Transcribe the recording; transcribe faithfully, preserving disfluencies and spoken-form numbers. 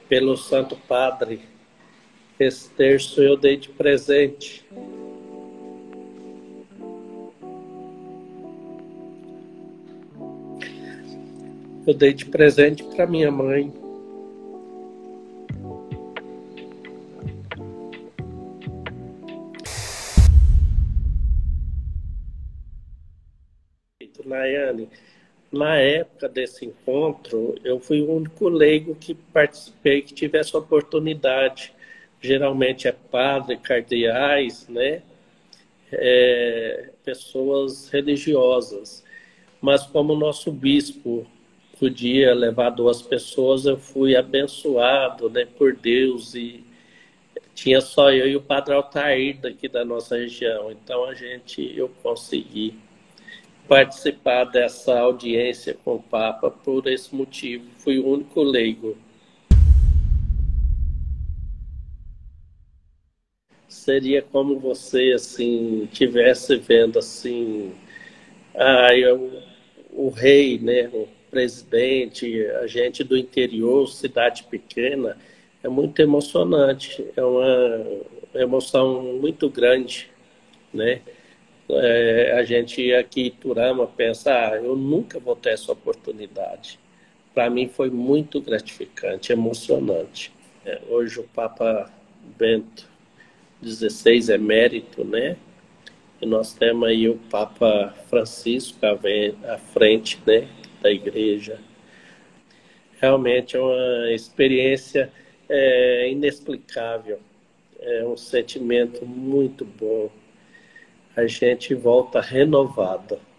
pelo Santo Padre. Esse terço eu dei de presente. Eu dei de presente para minha mãe. Nayane, na época desse encontro, eu fui o único leigo que participei, que tive essa oportunidade. Geralmente é padre, cardeais, né? É, pessoas religiosas. Mas como o nosso bispo podia levar duas pessoas, eu fui abençoado, né, por Deus, e tinha só eu e o padre Altair daqui da nossa região. Então a gente, eu consegui participar dessa audiência com o Papa por esse motivo. Fui o único leigo. Seria como você, assim, tivesse vendo, assim, ah, eu, o rei, né, o presidente, a gente do interior, cidade pequena, é muito emocionante. É uma emoção muito grande, né? É, a gente aqui em Turama pensa, ah, eu nunca vou ter essa oportunidade. Para mim foi muito gratificante, emocionante. É, hoje o Papa Bento dezesseis emérito, né? E nós temos aí o Papa Francisco à frente, né, da igreja. Realmente é uma experiência é, inexplicável. É um sentimento muito bom. A gente volta renovada.